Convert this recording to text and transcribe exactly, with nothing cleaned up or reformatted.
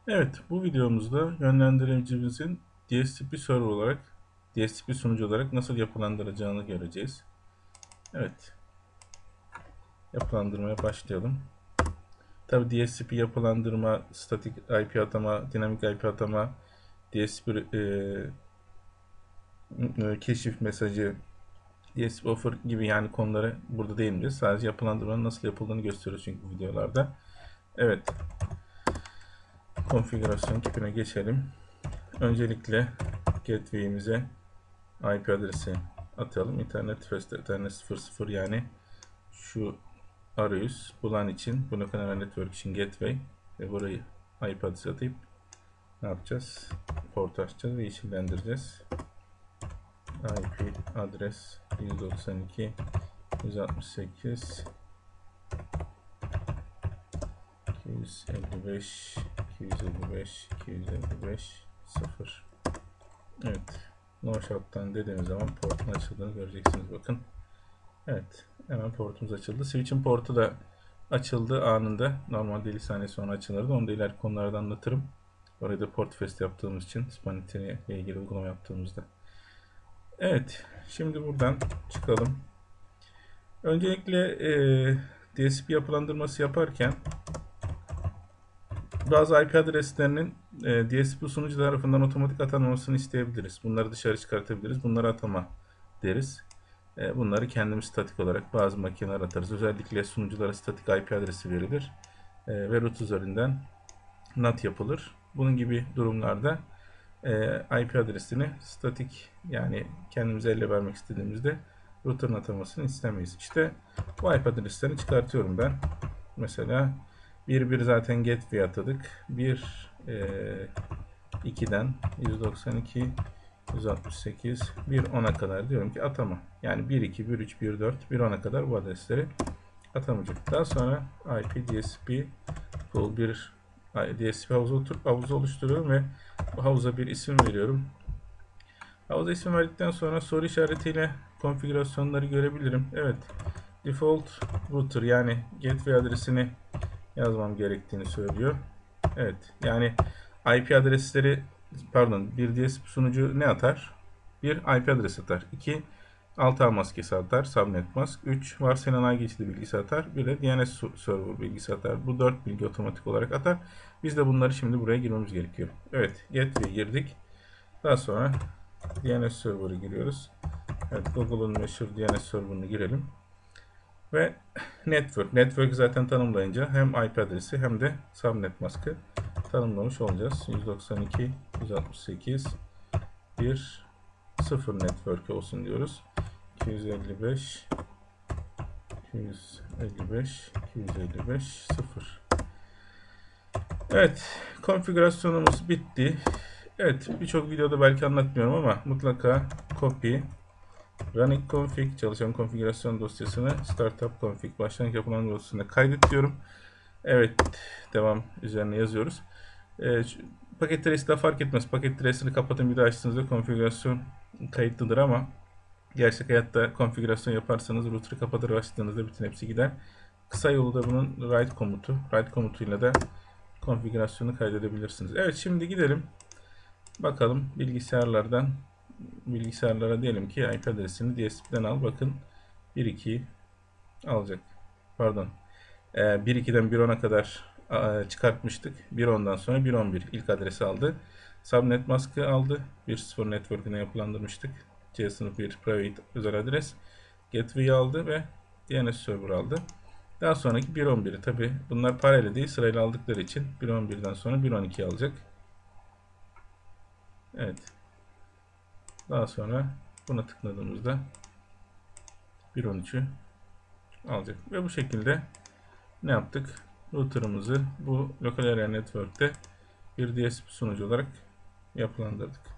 Evet, bu videomuzda yönlendiricimizin D S C P server olarak, D S C P sunucu olarak nasıl yapılandıracağını göreceğiz. Evet, yapılandırmaya başlayalım. Tabi D S C P yapılandırma, statik I P atama, dinamik I P atama, D S C P e, keşif mesajı, D S C P offer gibi yani konuları burada değineceğiz. Sadece yapılandırmanın nasıl yapıldığını gösteriyoruz çünkü videolarda. Evet, konfigürasyon tipine geçelim. Öncelikle gateway'imize I P adresi atalım. İnternet first, Ethernet sıfır sıfır yani şu arayüz bulan için, bu local area network için gateway ve burayı I P adresi atayıp ne yapacağız? Port açacağız ve yeşillendireceğiz. I P adres yüz doksan iki nokta yüz altmış sekiz nokta iki yüz elli beş nokta iki yüz elli beş nokta iki yüz elli beş nokta sıfır. Evet. No shutdown dediğimiz zaman portun açıldığını göreceksiniz. Bakın. Evet. Hemen portumuz açıldı. Switch'in portu da açıldı anında. Normalde elli saniye sonra açılırdı. Onu da ileriki konularda anlatırım. Orada da port fest yaptığımız için Spanet'e ile ilgili uygulama yaptığımızda. Evet. Şimdi buradan çıkalım. Öncelikle e, D S P yapılandırması yaparken bazı I P adreslerinin e, D S P sunucu tarafından otomatik atanmasını isteyebiliriz. Bunları dışarı çıkartabiliriz. Bunları atama deriz. E, bunları kendimiz statik olarak bazı makineler atarız. Özellikle sunuculara statik I P adresi verilir. E, ve root üzerinden N A T yapılır. Bunun gibi durumlarda e, I P adresini statik yani kendimize elle vermek istediğimizde router'ın atamasını istemeyiz. İşte bu I P adreslerini çıkartıyorum ben. Mesela bir bir zaten gateway atadık. bir iki'den yüz doksan iki yüz altmış sekiz bir ona kadar diyorum ki atama. Yani bir iki bir üç bir dört bir ona kadar bu adresleri atamayacak. Daha sonra I P D S P pool bir D S P havuzu, havuzu oluşturuyorum ve bu havuza bir isim veriyorum. Havuza isim verdikten sonra soru işaretiyle konfigürasyonları görebilirim. Evet. Default router yani gateway adresini yazmam gerektiğini söylüyor. Evet. Yani I P adresleri pardon bir D S P sunucu ne atar? Bir I P adresi atar. iki alt ağ maskesi atar. Subnet mask. üç varsayılan ağ geçidi bilgisi atar. bir de D N S server bilgisi atar. Bu dört bilgi otomatik olarak atar. Biz de bunları şimdi buraya girmemiz gerekiyor. Evet. Gateway'e girdik. Daha sonra D N S server'ı giriyoruz. Evet. Google'un meşhur D N S server'ını girelim. Ve network. Network zaten tanımlayınca hem I P adresi hem de subnet maskı tanımlamış olacağız. yüz doksan iki nokta yüz altmış sekiz nokta bir nokta sıfır network olsun diyoruz. iki yüz elli beş nokta iki yüz elli beş nokta iki yüz elli beş nokta sıfır. Evet, konfigürasyonumuz bitti. Evet, birçok videoda belki anlatmıyorum ama mutlaka copy running config çalışan konfigürasyon dosyasını startup config başlangıç yapılan dosyasına kaydediyorum. Evet, devam üzerine yazıyoruz. E, paket trace'i de fark etmez. Paket trace'ini kapatın bir daha açtığınızda konfigürasyon kayıtlıdır ama gerçek hayatta konfigürasyon yaparsanız router'ı kapatır açtığınızda bütün hepsi gider. Kısa yolu da bunun write komutu. Write komutuyla da konfigürasyonu kaydedebilirsiniz. Evet, şimdi gidelim. Bakalım bilgisayarlardan bilgisayarlara diyelim ki I P adresini D S P'den al. Bakın bir iki alacak. Pardon. Ee, bir iki'den bir ona kadar çıkartmıştık. bir ondan sonra bir on bir ilk adresi aldı. Subnet mask'ı aldı. bir sıfır network'üne yapılandırmıştık. C sınıf bir private özel adres. Gateway'i aldı ve D N S server aldı. Daha sonraki bir on bir'i tabi bunlar paralel değil sırayla aldıkları için bir on bir'den sonra bir on iki alacak. Evet. Daha sonra buna tıkladığımızda bir on üç'ü alacak. Ve bu şekilde ne yaptık? Router'ımızı bu Local Area Network'te bir D S P sunucu olarak yapılandırdık.